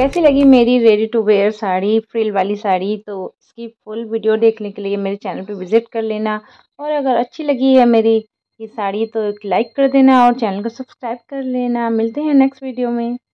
कैसी लगी मेरी ready to wear sari, frill वाली साड़ी? तो इसकी फुल वीडियो देखने के लिए मेरे चैनल पे विजिट कर लेना। और अगर अच्छी लगी है मेरी ये साड़ी तो एक लाइक कर देना और चैनल को सब्सक्राइब कर लेना। मिलते हैं नेक्स्ट वीडियो में।